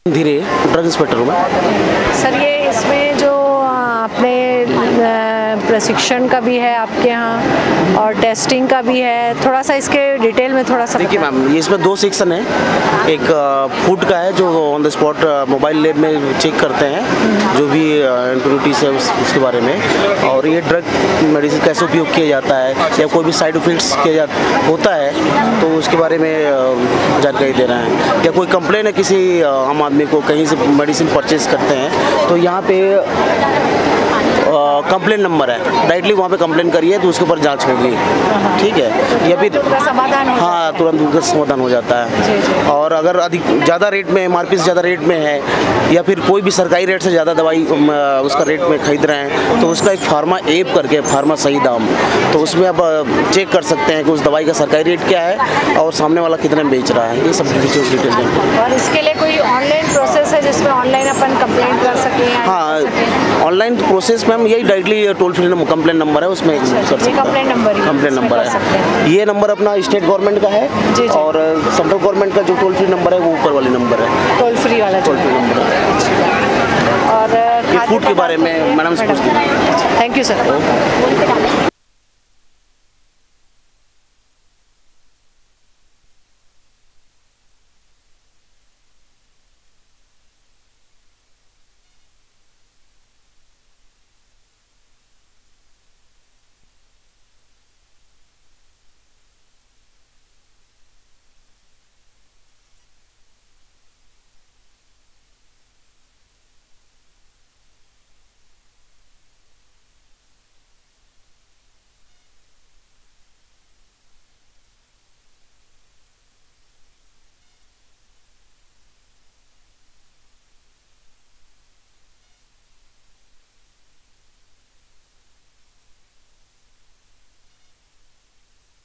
धीरे drug inspector हूँ मैं। सर ये इसमें जो आपने प्रशिक्षण का भी है आपके यहाँ और टेस्टिंग का भी है, थोड़ा सा इसके डिटेल में थोड़ा सा देखिए मैम, ये इसमें 2 सेक्शन है। एक फूड का है जो on the spot mobile lab में चेक करते हैं जो भी इम्प्योरिटीज है उसके बारे में, और ये ड्रग मेडिसिन कैसे उपयोग किया जाता है या कोई भी साइड इफेक्ट्स होता है तो उसके बारे में जानकारी दे रहे हैं, या कोई कंप्लेन है किसी आम आदमी को कहीं से मेडिसिन परचेज करते हैं तो यहाँ पे कंप्लेन नंबर है, डायरेक्टली वहाँ पे कंप्लेन करिए तो उसके ऊपर जांच होगी, ठीक है, या फिर समाधान हाँ तुरंत उसका समाधान हो जाता है। और अगर अधिक ज़्यादा रेट में MRP से ज़्यादा रेट में है या फिर कोई भी सरकारी रेट से ज़्यादा दवाई उसका रेट में खरीद रहे हैं तो उसका एक फार्मा ऐप करके फार्मा सही दाम, तो उसमें आप चेक कर सकते हैं कि उस दवाई का सरकारी रेट क्या है और सामने वाला कितने में बेच रहा है, ये सब फीचर्स डिटेल में। और इसके लिए कोई ऑनलाइन प्रोसेस है जिसमें ऑनलाइन अपन कंप्लेंट कर सकें? हाँ, ऑनलाइन प्रोसेस मैम यही directly toll free complain number है, उसमें कर सकते हैं। कंप्लेन नंबर है, ये नंबर अपना स्टेट गवर्नमेंट का है और सेंट्रल गवर्नमेंट का जो टोल फ्री नंबर है वो ऊपर वाले नंबर है, टोल फ्री वाला नंबर है। और फूड के बारे में मैडम से पूछती हूँ। Thank you sir.